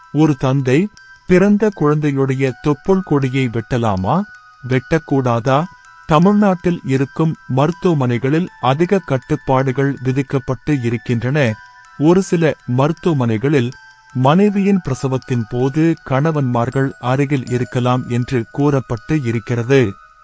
ஒரு தந்தை பிறந்த குழந்தையுடைய தொப்புள் கொடியை வெட்டலாமா, வெட்டக்கூடாதா? தமிழ்நாட்டில் இருக்கும் மருத்துவமனைகளில் அதிக கட்டுப்பாடுகள் விதிக்கப்பட்டு இருக்கின்றன. ஒரு சில மருத்துவமனைகளில் மனைவியின் பிரசவத்தின் போது கணவன்மார்கள் அருகில் இருக்கலாம் என்று கூறப்பட்டு இருக்கிறது.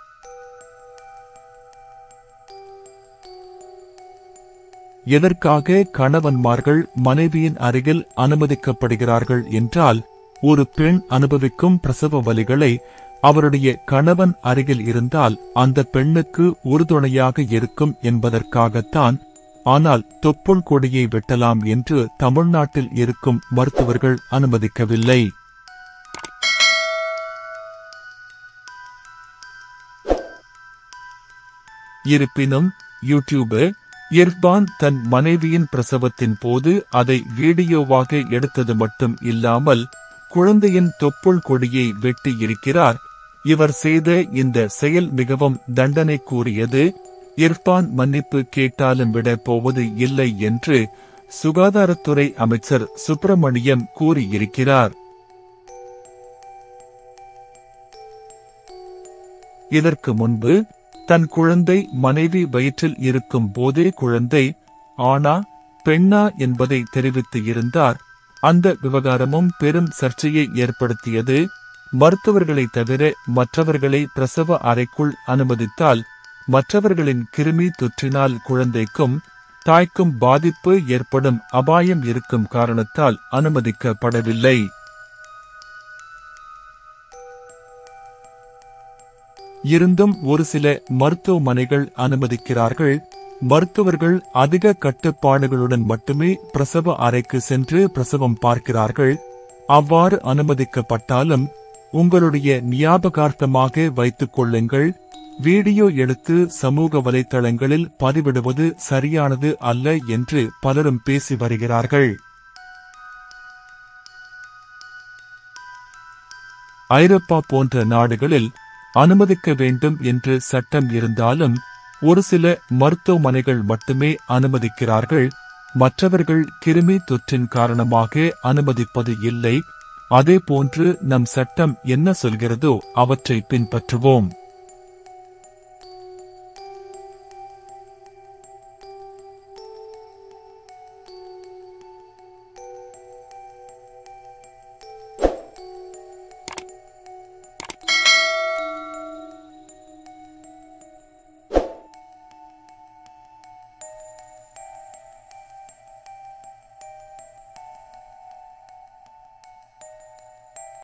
எதற்காக கணவன்மார்கள் மனைவியின் அருகில் அனுமதிக்கப்படுகிறார்கள் என்றால், ஒரு பெண் அனுபவிக்கும் பிரசவ வலிகளை அவருடைய கணவன் அருகில் இருந்தால் அந்த பெண்ணுக்கு உறுதுணையாக இருக்கும் என்பதற்காகத்தான். ஆனால் தொப்புள் கொடியை வெட்டலாம் என்று தமிழ்நாட்டில் இருக்கும் மருத்துவர்கள் அனுமதிக்கவில்லை. இருப்பினும் யூடியூபர் இர்ஃபான் தன் மனைவியின் பிரசவத்தின் போது அதை வீடியோவாக எடுத்தது மட்டும் இல்லாமல் குழந்தையின் தொப்புள் கொடியை வெட்டி இருக்கிறார். இவர் செய்த இந்த செயல் மிகவும் தண்டனைக்குரியது. இர்ஃபான் மன்னிப்பு கேட்டாலும் விட போவது இல்லை என்று சுகாதாரத்துறை அமைச்சர் சுப்பிரமணியம் கூறியிருக்கிறார். இதற்கு முன்பு தன் குழந்தை மனைவி வயிற்றில் இருக்கும் போதே குழந்தை ஆணா பெண்ணா என்பதை தெரிவித்து இருந்தார். அந்த விவகாரமும் பெரும் சர்ச்சையை ஏற்படுத்தியது. மருத்துவர்களை தவிர மற்றவர்களை பிரசவ அறைக்குள் அனுமதித்தால் மற்றவர்களின் கிருமி தொற்றினால் குழந்தைக்கும் தாய்க்கும் பாதிப்பு ஏற்படும் அபாயம் இருக்கும் காரணத்தால் அனுமதிக்கப்படவில்லை. இருந்தும் ஒரு சில மருத்துவமனைகள் அனுமதிக்கிறார்கள். மருத்துவர்கள் அதிக கட்டுப்பாடுகளுடன் மட்டுமே பிரசவ அறைக்கு சென்று பிரசவம் பார்க்கிறார்கள். அவ்வாறு அனுமதிக்கப்பட்டாலும் உங்களுடைய ஞாபகார்த்தமாக வைத்துக் கொள்ளுங்கள். வீடியோ எடுத்து சமூக வலைத்தளங்களில் பதிவிடுவது சரியானது அல்ல என்று பலரும் பேசி வருகிறார்கள். ஐரோப்பா போன்ற நாடுகளில் அனுமதிக்க வேண்டும் என்று சட்டம் இருந்தாலும் ஒரு சில மருத்துவமனைகள் மட்டுமே அனுமதிக்கிறார்கள். மற்றவர்கள் கிருமி தொற்றின் காரணமாக அனுமதிப்பது இல்லை. அதேபோன்று நம் சட்டம் என்ன சொல்கிறதோ அவற்றை பின்பற்றுவோம்.